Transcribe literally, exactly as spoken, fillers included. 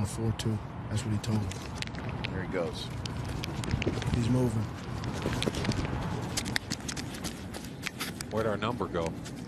a four two. That's what he told me. There he goes. He's moving. Where'd our number go?